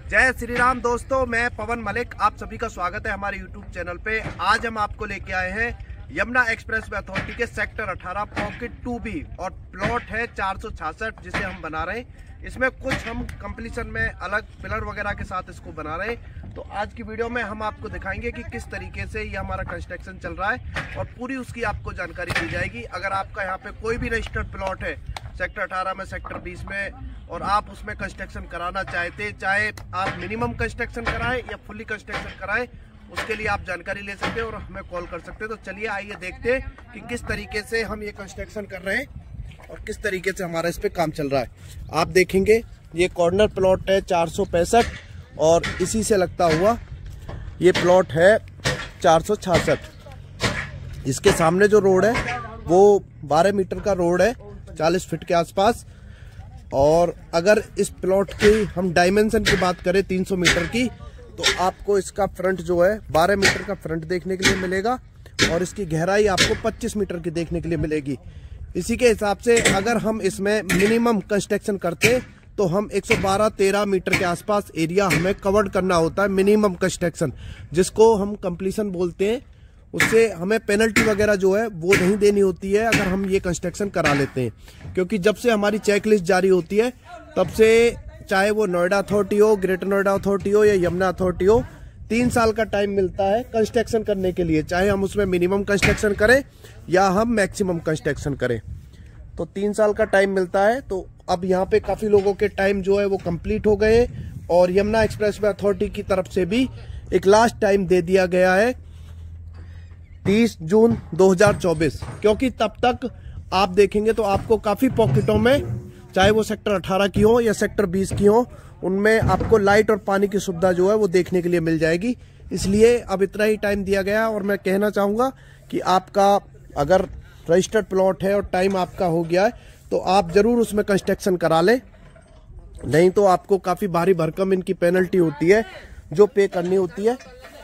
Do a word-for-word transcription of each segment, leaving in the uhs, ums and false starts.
जय श्री राम दोस्तों, मैं पवन मलिक, आप सभी का स्वागत है हमारे यूट्यूब चैनल पे। आज हम आपको लेके आए हैं यमुना एक्सप्रेस वे अथॉरिटी के सेक्टर अठारह पॉकेट टू बी और प्लॉट है चार सौ छियासठ जिसे हम बना रहे हैं। इसमें कुछ हम कंप्लीशन में अलग पिलर वगैरह के साथ इसको बना रहे हैं। तो आज की वीडियो में हम आपको दिखाएंगे कि किस तरीके से ये हमारा कंस्ट्रक्शन चल रहा है और पूरी उसकी आपको जानकारी दी जाएगी। अगर आपका यहाँ पे कोई भी रजिस्टर्ड प्लॉट है सेक्टर अठारह में, सेक्टर बीस में, और आप उसमें कंस्ट्रक्शन कराना चाहते, चाहे आप मिनिमम कंस्ट्रक्शन कराएं या फुल्ली कंस्ट्रक्शन कराएं, उसके लिए आप जानकारी ले सकते हैं और हमें कॉल कर सकते हैं। तो चलिए आइए देखते हैं कि किस तरीके से हम ये कंस्ट्रक्शन कर रहे हैं और किस तरीके से हमारा इस पे काम चल रहा है। आप देखेंगे ये कॉर्नर प्लॉट है चार सौ पैंसठ और इसी से लगता हुआ ये प्लॉट है चार सौ छियासठ। इसके सामने जो रोड है वो बारह मीटर का रोड है, चालीस फीट के आसपास। और अगर इस प्लॉट की हम डायमेंशन की बात करें तीन सौ मीटर की, तो आपको इसका फ्रंट जो है बारह मीटर का फ्रंट देखने के लिए मिलेगा और इसकी गहराई आपको पच्चीस मीटर की देखने के लिए मिलेगी। इसी के हिसाब से अगर हम इसमें मिनिमम कंस्ट्रक्शन करते तो हम एक सौ बारह तेरह मीटर के आसपास एरिया हमें कवर करना होता है मिनिमम कंस्ट्रक्शन, जिसको हम कंप्लीशन बोलते हैं। उससे हमें पेनल्टी वगैरह जो है वो नहीं देनी होती है अगर हम ये कंस्ट्रक्शन करा लेते हैं, क्योंकि जब से हमारी चेकलिस्ट जारी होती है तब से, चाहे वो नोएडा अथॉरिटी हो, ग्रेटर नोएडा अथॉरिटी हो या यमुना अथॉरिटी हो, तीन साल का टाइम मिलता है कंस्ट्रक्शन करने के लिए, चाहे हम उसमें मिनिमम कंस्ट्रक्शन करें या हम मैक्सिमम कंस्ट्रक्शन करें। तो तीन साल का टाइम मिलता है। तो अब यहाँ पे काफी लोगों के टाइम जो है वो कंप्लीट हो गए और यमुना एक्सप्रेस वे अथॉरिटी की तरफ से भी एक लास्ट टाइम दे दिया गया है तीस जून दो हज़ार चौबीस, क्योंकि तब तक आप देखेंगे तो आपको काफी पॉकेटों में, चाहे वो सेक्टर अठारह की हो या सेक्टर बीस की हो, उनमें आपको लाइट और पानी की सुविधा जो है वो देखने के लिए मिल जाएगी। इसलिए अब इतना ही टाइम दिया गया और मैं कहना चाहूंगा कि आपका अगर रजिस्टर्ड प्लॉट है और टाइम आपका हो गया है तो आप जरूर उसमें कंस्ट्रक्शन करा लें, नहीं तो आपको काफी भारी भरकम इनकी पेनल्टी होती है जो पे करनी होती है।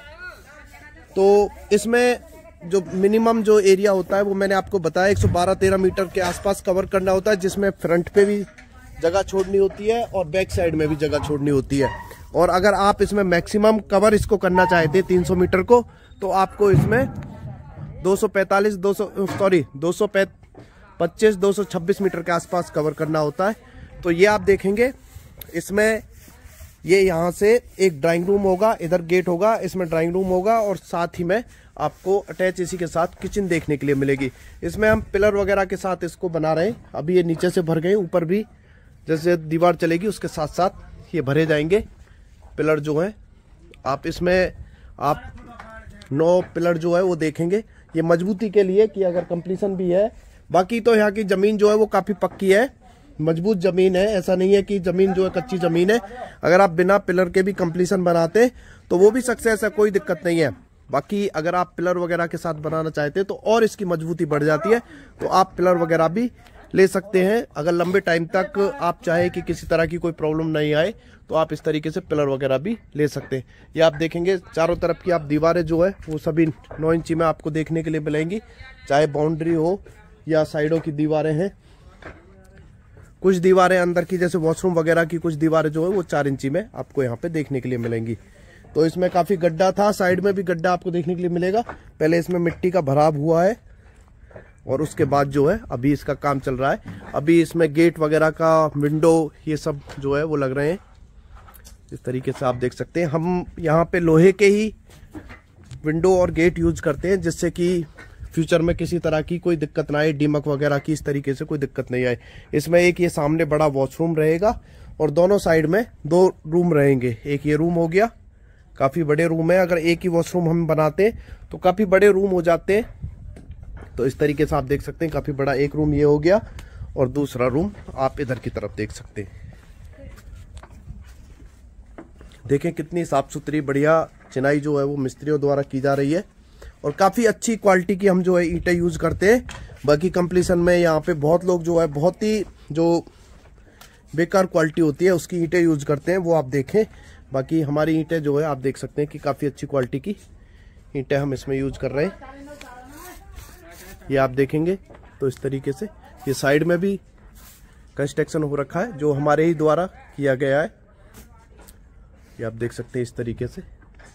तो इसमें जो मिनिमम जो एरिया होता है वो मैंने आपको बताया एक सौ बारह तेरह मीटर के आसपास कवर करना होता है, जिसमें फ्रंट पे भी जगह छोड़नी होती है और बैक साइड में भी जगह छोड़नी होती है। और अगर आप इसमें मैक्सिमम कवर इसको करना चाहते हैं तीन सौ मीटर को, तो आपको इसमें दो सौ पैंतालीस दो सौ सॉरी दो सौ पच्चीस दो सौ छब्बीस मीटर के आसपास कवर करना होता है। तो ये आप देखेंगे इसमें ये यहाँ से एक ड्राइंग रूम होगा, इधर गेट होगा, इसमें ड्राइंग रूम होगा और साथ ही में आपको अटैच इसी के साथ किचन देखने के लिए मिलेगी। इसमें हम पिलर वगैरह के साथ इसको बना रहे हैं। अभी ये नीचे से भर गए, ऊपर भी जैसे दीवार चलेगी उसके साथ साथ ये भरे जाएंगे पिलर जो है। आप इसमें आप नौ पिलर जो है वो देखेंगे, ये मजबूती के लिए कि अगर कंप्लीशन भी है। बाकी तो यहाँ की जमीन जो है वो काफी पक्की है, मजबूत जमीन है, ऐसा नहीं है कि जमीन जो है कच्ची जमीन है। अगर आप बिना पिलर के भी कंप्लीशन बनाते तो वो भी सक्सेस है, कोई दिक्कत नहीं है। बाकी अगर आप पिलर वगैरह के साथ बनाना चाहते हैं तो और इसकी मजबूती बढ़ जाती है, तो आप पिलर वगैरह भी ले सकते हैं। अगर लंबे टाइम तक आप चाहे कि किसी तरह की कोई प्रॉब्लम नहीं आए तो आप इस तरीके से पिलर वगैरह भी ले सकते हैं। ये आप देखेंगे चारों तरफ की आप दीवारें जो है वो सभी नौ इंची में आपको देखने के लिए मिलेंगी, चाहे बाउंड्री हो या साइडों की दीवारें हैं। कुछ दीवारें अंदर की जैसे वॉशरूम वगैरह की कुछ दीवारें जो है वो चार इंची में आपको यहाँ पे देखने के लिए मिलेंगी। तो इसमें काफी गड्ढा था, साइड में भी गड्ढा आपको देखने के लिए मिलेगा। पहले इसमें मिट्टी का भराव हुआ है और उसके बाद जो है अभी इसका काम चल रहा है। अभी इसमें गेट वगैरह का, विंडो, ये सब जो है वो लग रहे हैं। इस तरीके से आप देख सकते हैं हम यहाँ पे लोहे के ही विंडो और गेट यूज करते हैं, जिससे कि फ्यूचर में किसी तरह की कोई दिक्कत ना आए, दीमक वगैरह की इस तरीके से कोई दिक्कत नहीं आए। इसमें एक ये सामने बड़ा वॉशरूम रहेगा और दोनों साइड में दो रूम रहेंगे। एक ये रूम हो गया, काफी बड़े रूम है। अगर एक ही वॉशरूम हम बनाते तो काफी बड़े रूम हो जाते हैं। तो इस तरीके से आप देख सकते हैं काफी बड़ा एक रूम ये हो गया और दूसरा रूम आप इधर की तरफ देख सकते हैं। देखें कितनी साफ सुथरी बढ़िया चिनाई जो है वो मिस्त्रियों द्वारा की जा रही है और काफी अच्छी क्वालिटी की हम जो है ईंटें यूज करते हैं। बाकी कंप्लीशन में यहाँ पे बहुत लोग जो है बहुत ही जो बेकार क्वालिटी होती है उसकी ईंटें यूज करते हैं, वो आप देखें। बाकी हमारी ईंटें जो है आप देख सकते हैं कि काफी अच्छी क्वालिटी की ईंटें हम इसमें यूज कर रहे हैं। ये आप देखेंगे तो इस तरीके से ये साइड में भी कंस्ट्रक्शन हो रखा है जो हमारे ही द्वारा किया गया है। ये आप देख सकते हैं इस तरीके से।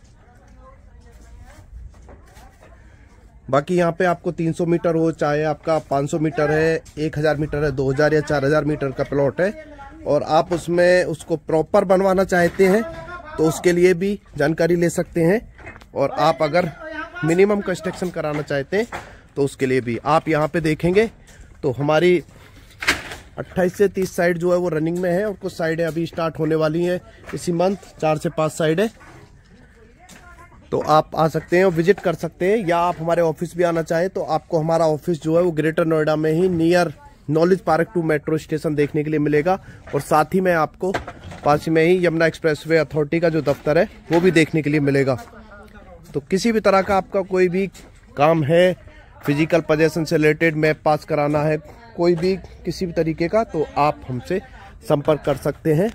बाकी यहाँ पे आपको तीन सौ मीटर हो, चाहे आपका पाँच सौ मीटर है, एक हज़ार मीटर है, दो हज़ार या चार हज़ार मीटर का प्लॉट है, और आप उसमें उसको प्रॉपर बनवाना चाहते हैं तो उसके लिए भी जानकारी ले सकते हैं। और आप अगर मिनिमम कंस्ट्रक्शन कराना चाहते हैं तो उसके लिए भी आप यहाँ पे देखेंगे तो हमारी अट्ठाईस से तीस साइड जो है वो रनिंग में है, और कुछ साइडें अभी स्टार्ट होने वाली हैं इसी मंथ, चार से पाँच साइड है। तो आप आ सकते हैं और विजिट कर सकते हैं, या आप हमारे ऑफिस भी आना चाहें तो आपको हमारा ऑफिस जो है वो ग्रेटर नोएडा में ही near knowledge park two metro station देखने के लिए मिलेगा, और साथ ही में आपको पास में ही यमुना एक्सप्रेसवे अथॉरिटी का जो दफ्तर है वो भी देखने के लिए मिलेगा। तो किसी भी तरह का आपका कोई भी काम है, फिजिकल पोजेशन से रिलेटेड, मैप पास कराना है, कोई भी किसी भी तरीके का, तो आप हमसे संपर्क कर सकते हैं।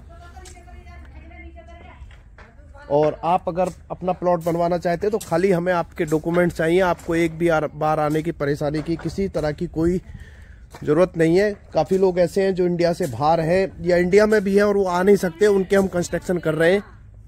और आप अगर अपना प्लॉट बनवाना चाहते हैं तो खाली हमें आपके डॉक्यूमेंट चाहिए। आपको एक भी बार आने की परेशानी की किसी तरह की कोई ज़रूरत नहीं है। काफ़ी लोग ऐसे हैं जो इंडिया से बाहर हैं या इंडिया में भी हैं और वो आ नहीं सकते, उनके हम कंस्ट्रक्शन कर रहे हैं।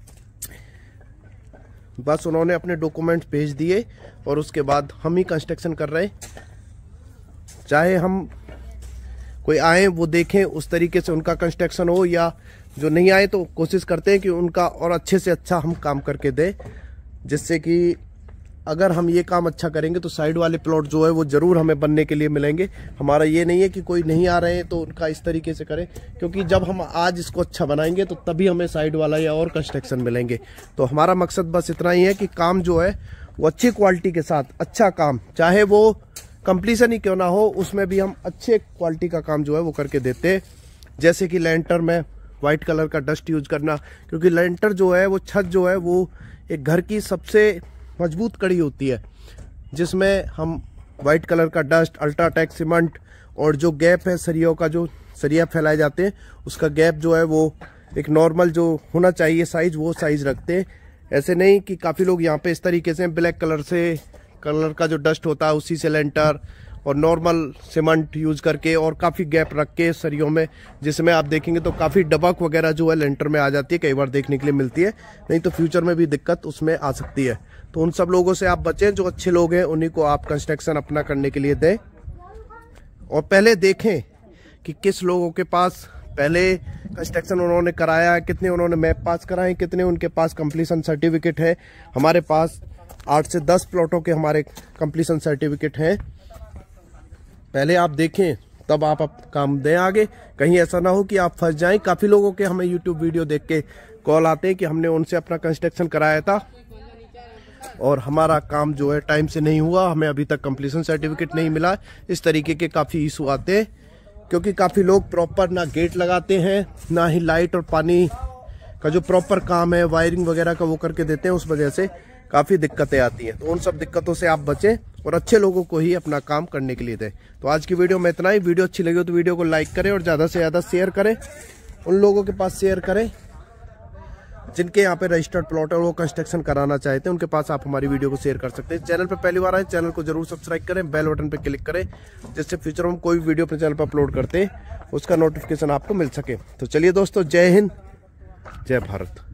बस उन्होंने अपने डॉक्यूमेंट्स भेज दिए और उसके बाद हम ही कंस्ट्रक्शन कर रहे हैं। चाहे हम कोई आए वो देखें उस तरीके से उनका कंस्ट्रक्शन हो, या जो नहीं आए तो कोशिश करते हैं कि उनका और अच्छे से अच्छा हम काम करके दें, जिससे कि अगर हम ये काम अच्छा करेंगे तो साइड वाले प्लॉट जो है वो ज़रूर हमें बनने के लिए मिलेंगे। हमारा ये नहीं है कि कोई नहीं आ रहे हैं तो उनका इस तरीके से करें, क्योंकि जब हम आज इसको अच्छा बनाएंगे तो तभी हमें साइड वाला या और कंस्ट्रक्शन मिलेंगे। तो हमारा मकसद बस इतना ही है कि काम जो है वो अच्छी क्वालिटी के साथ, अच्छा काम, चाहे वो कंप्लीसन ही क्यों ना हो, उसमें भी हम अच्छे क्वालिटी का काम जो है वो करके देते हैं। जैसे कि लेंटर में वाइट कलर का डस्ट यूज करना, क्योंकि लेंटर जो है वो छत जो है वो एक घर की सबसे मजबूत कड़ी होती है, जिसमें हम वाइट कलर का डस्ट, अल्ट्राटेक सीमेंट, और जो गैप है सरियों का, जो सरिया फैलाए जाते हैं उसका गैप जो है वो एक नॉर्मल जो होना चाहिए साइज, वो साइज रखते हैं। ऐसे नहीं कि काफ़ी लोग यहाँ पे इस तरीके से ब्लैक कलर से कलर का जो डस्ट होता है उसी से लेंटर और नॉर्मल सीमेंट यूज करके और काफ़ी गैप रख के सरियों में, जिसमें आप देखेंगे तो काफ़ी डबक वगैरह जो है लेंटर में आ जाती है, कई बार देखने के लिए मिलती है, नहीं तो फ्यूचर में भी दिक्कत उसमें आ सकती है। तो उन सब लोगों से आप बचें, जो अच्छे लोग हैं उन्हीं को आप कंस्ट्रक्शन अपना करने के लिए दें। और पहले देखें कि किस लोगों के पास पहले कंस्ट्रक्शन उन्होंने कराया है, कितने उन्होंने मैप पास कराए, कितने उनके पास कंप्लीशन सर्टिफिकेट है। हमारे पास आठ से दस प्लॉटों के हमारे कंप्लीशन सर्टिफिकेट हैं। पहले आप देखें तब आप, आप काम दें आगे, कहीं ऐसा ना हो कि आप फंस जाएं। काफ़ी लोगों के हमें यूट्यूब वीडियो देख के कॉल आते हैं कि हमने उनसे अपना कंस्ट्रक्शन कराया था और हमारा काम जो है टाइम से नहीं हुआ, हमें अभी तक कंप्लीशन सर्टिफिकेट नहीं मिला। इस तरीके के काफ़ी इशू आते हैं, क्योंकि काफ़ी लोग प्रॉपर ना गेट लगाते हैं, ना ही लाइट और पानी का जो प्रॉपर काम है वायरिंग वगैरह का वो करके देते हैं। उस वजह से काफ़ी दिक्कतें आती हैं। तो उन सब दिक्कतों से आप बचें और अच्छे लोगों को ही अपना काम करने के लिए दें। तो आज की वीडियो में इतना ही। वीडियो अच्छी लगी हो तो वीडियो को लाइक करें और ज़्यादा से ज़्यादा शेयर करें, उन लोगों के पास शेयर करें जिनके यहाँ पे रजिस्टर्ड प्लॉट है, वो कंस्ट्रक्शन कराना चाहते हैं, उनके पास आप हमारी वीडियो को शेयर कर सकते हैं। चैनल पर पहली बार आए, चैनल को जरूर सब्सक्राइब करें, बेल बटन पर क्लिक करें, जिससे फ्यूचर में कोई वीडियो अपने चैनल पर अपलोड करते हैं उसका नोटिफिकेशन आपको मिल सके। तो चलिए दोस्तों, जय हिंद, जय भारत।